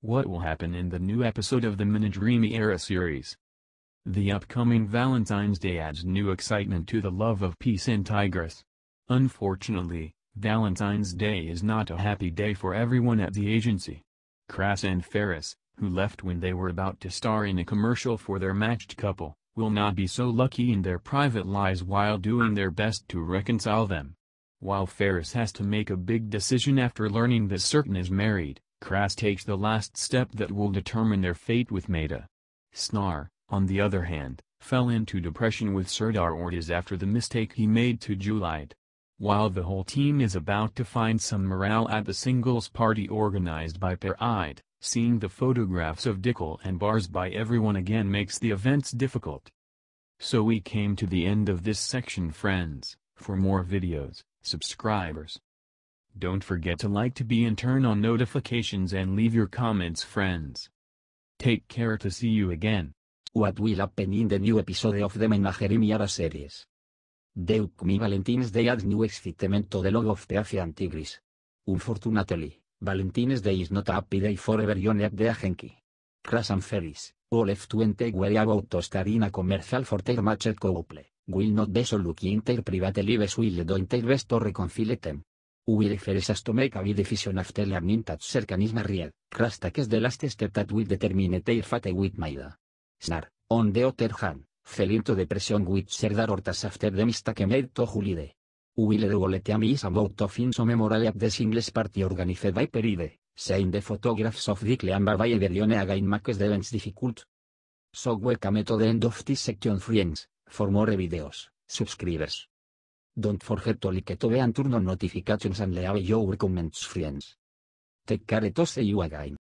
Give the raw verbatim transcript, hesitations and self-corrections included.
What will happen in the new episode of the Menajerimi Ara series? The upcoming Valentine's Day adds new excitement to the love of peace and Tigris. Unfortunately, Valentine's Day is not a happy day for everyone at the agency. Kras and Faris, who left when they were about to star in a commercial for their matched couple, will not be so lucky in their private lives while doing their best to reconcile them. While Faris has to make a big decision after learning that Certain is married, Kras takes the last step that will determine their fate with Maida. Snar, on the other hand, fell into depression with Serdar Ortiz after the mistake he made to Juliet. While the whole team is about to find some morale at the singles party organized by Pair-Eyed, seeing the photographs of Dikkel and Bars by everyone again makes the events difficult. So we came to the end of this section, friends. For more videos, subscribers. Don't forget to like to be and turn on notifications and leave your comments, friends. Take care to see you again. What will happen in the new episode of the Menajerimi Ara series? The upcoming Valentine's Day adds new excitement to the love of Peace and Tigris. Unfortunately, Valentine's Day is not a happy day for everyone at the agency. Kras and Faris, who left when they were about to star in a commercial for their matched couple, will not be so lucky in their private lives will do their best to reconcile them. Will Faris has to make a big decision after learning that Certain is married. Kras takes the last step that will determine their fate with Maida. Snar, on the other hand, fell into depression with Serdar Ortiz after the mistake made to Juliet. Will do the team is about to find some memorable at the singles party organized by Pair-Eyed, saying the photographs of Dikkel and Bar by everyone again makes the events difficult. So welcome to the end of this section, friends. For more videos, subscribers. Don't forget to like to and turn on notifications and leave your comments, friends. Take care to see you again.